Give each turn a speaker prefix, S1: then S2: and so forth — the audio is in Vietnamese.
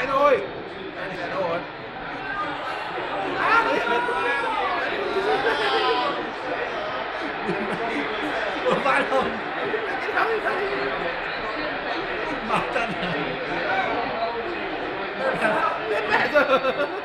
S1: lại thôi. Đây là đâu rồi? Nó hiện lên. Vai không? Bảo chân à? Biết mẹ rồi.